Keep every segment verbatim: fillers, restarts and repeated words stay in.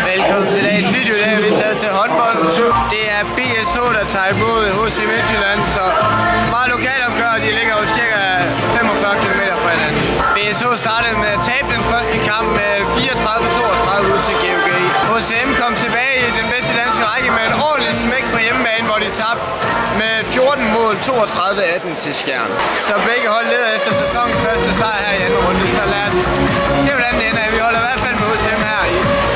Velkommen til dagens video, der er vi taget til håndbold. Det er B S H, der tager imod H C Midtjylland, så meget lokalt opgør, de ligger jo cirka femogfyrre kilometer fra hinanden. B S H startede med at tabe den første kamp med fireogtredive toogtredive ud til G O G. H C M kom tilbage i den bedste danske række med en ordentlig smæk på hjemmebane, hvor de tabte med fjorten mål, toogtredive atten til Skjern. Så begge hold leder efter sæsonens første sejr her i anden runde, så lad os se, hvordan det ender. Vi holder i hvert fald med H C M her i.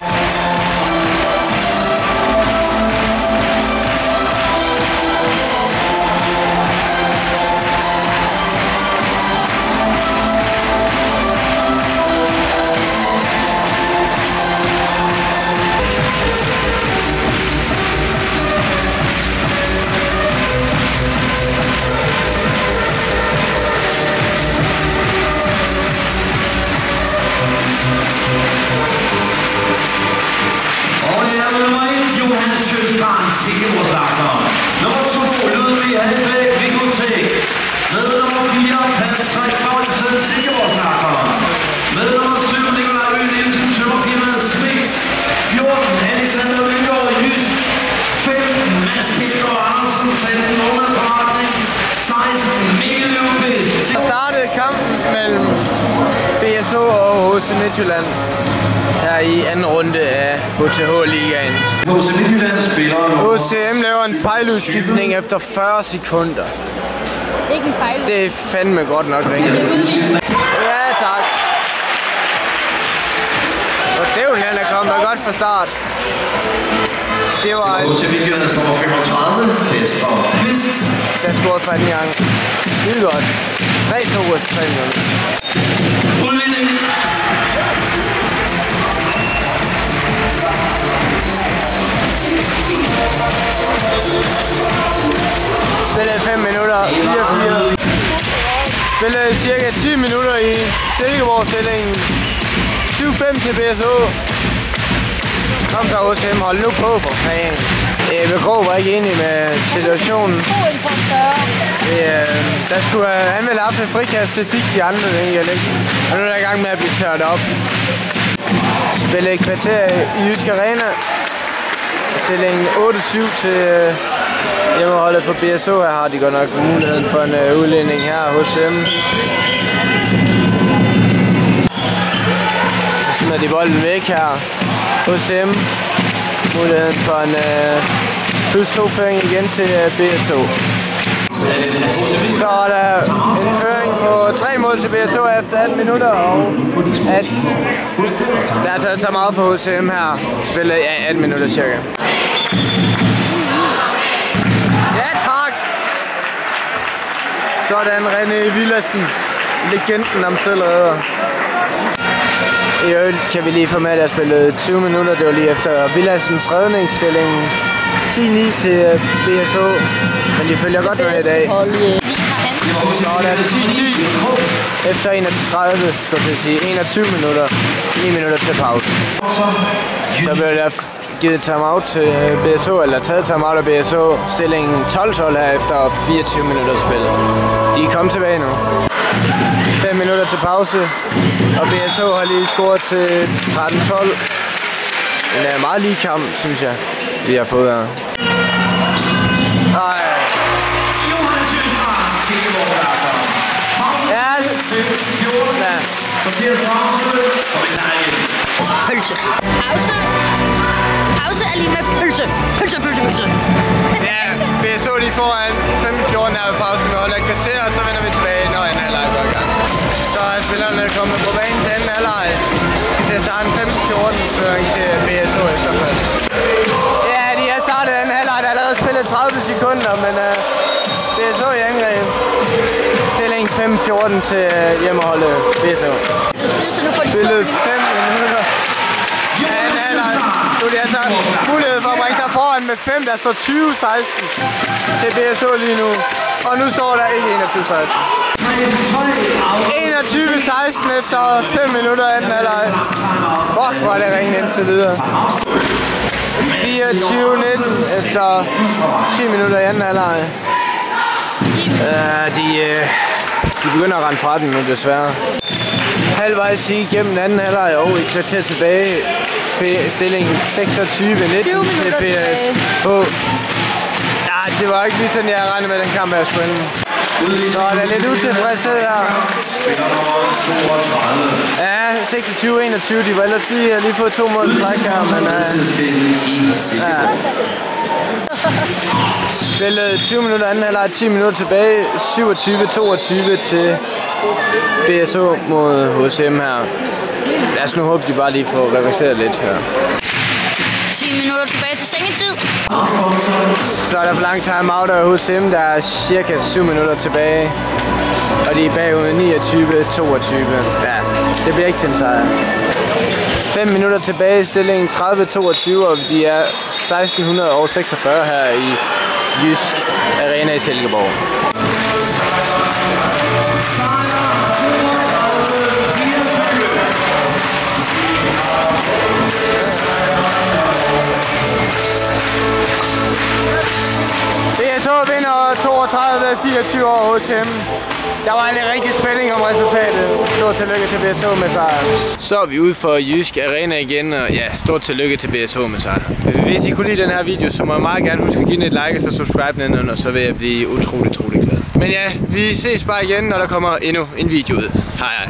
Silkeborgsslagteren. Nummer to, Ludvig Halbæk, Vikotek. Med nummer fire, Patrick Paulsen, Silkeborgsslagteren. Med nummer syv, Nikolaj Ø. Nielsen, Tømmerfirmaet Smith. fjorten, Alexander Lyngård, Jysk. femten, Mads Kildgaard Andersen, Sanden Nordmandsforretning. seksten, Mikkel Løvqvist. Der startede kampen mellem B S H og H C Midtjylland her i anden runde af H T H-ligaen. H C Midtjylland spiller H C M laver en fejludskiftning efter fyrre sekunder. Ikke en fejl. Det er fandme godt nok rigtigt. Ja, tak. Og dævlen er kommet godt fra start. Det var en... H C Midtjylland nummer femogtredive, Kasper Kvist. Der scorede for anden gang. Skide godt. tre to efter tre minutter. Udligning. Spillet fem minutter, fire fire. Spillet cirka ti minutter i Silkeborg-stillingen. syv fem til B S H. Kom så H C M, hold nu på for fanden. Ebbe Grå var ikke enig med situationen. Det, øh, der skulle, øh, han ville have haft et frikast, det fik de andre den ikke. Og nu er der i gang med at blive tørt op. Spillet et kvarter i Jysk Arena. Stillingen otte syv til øh, hjemmeholdet for B S H. Her har de godt nok muligheden for en øh, udledning her hos dem. Så smider de bolden væk her hos dem. Muligheden for en øh, plus to føring igen til øh, B S H. Så er der en føring på tre mål til B S H efter atten minutter, og at der er taget så meget for H C M her. Spillet ja, atten minutter cirka. Ja, tak! Sådan René Villadsen, legenden om selv redder. I øvrigt kan vi lige få med, at jeg spillede tyve minutter. Det var lige efter Villadsens redningsstilling. ti ni til B S H. Men de følger godt med i dag. Så der er det ti ti. Efter enogtredive, skal jeg sige, enogtyve minutter. ni minutter til pause. Så blev der givet timeout til B S H, eller taget timeout af B S H. Stillingen tolv tolv her efter fireogtyve minutter spil. De er kommet tilbage nu. fem minutter til pause. Og B S H har lige scoret til tretten tolv. En uh, meget lige kamp, synes jeg, vi har fået her. Ej. Ja, ja. Pølse. Pause. Pause er lige med pølse. Pølse, pølse, pølse. Ja, B S H de får en femten fjorten her ved pausen. Vi holder et kvarter, og så vender vi tilbage, når en halvleg går i gang. Så er spillerne kommet på banen til anden halvleg. Til at starte en femten fjorten føring til B S H efter først. Ja, de har startet anden halvleg. Der er allerede spillet tredive sekunder, men uh, B S H i angreb. Stilling fem fjorten til hjemmeholdet B S H. Spillet fem minutter. Anden halvleg. Nu er det altså mulighed for at bringe sig foran med fem. Der står tyve seksten til B S H lige nu. Og nu står der ikke enogtyve seksten. enogtyve seksten efter fem minutter anden halvleg. Fuck, hvor er det ringet indtil videre. fireogtyve nitten efter ti minutter i anden halvleg. Uh, de, uh, de begynder at rende fra den nu, desværre. Halvvejs igennem anden halvleg og et kvarter tilbage. stillingen seksogtyve nitten til B S H. Ja, det var ikke lige sådan, jeg regnede med den kamp her skulle ende. Så er der lidt utilfredshed her. Ja, seksogtyve enogtyve, de var ellers lige, lige fået to mål træk her, men uh, ja. Spillet tyve minutter, anden halvleg, ti minutter tilbage, syvogtyve toogtyve til B S H mod H C M her. Lad os nu håbe, de bare lige får reverseret lidt her. ti minutter tilbage til sengetid. Så er der for lang timeout af H C M, der er cirka syv minutter tilbage. Og de er bagud niogtyve toogtyve. Ja, det bliver ikke til en sejr. fem minutter tilbage i stillingen tredive toogtyve, og de er seksten seksogfyrre her i Jysk Arena i Silkeborg. B S H vinder toogtredive fireogtyve over H C M. Der var en rigtig spænding om resultatet. Stort tillykke til B S H med sejren. Så er vi ude for Jysk Arena igen, og ja, stort tillykke til B S H med sejren. Hvis I kunne lide den her video, så må jeg meget gerne huske at give den et like og så subscribe nedenunder, så vil jeg blive utrolig, utrolig glad. Men ja, vi ses bare igen, når der kommer endnu en video ud. Hej hej.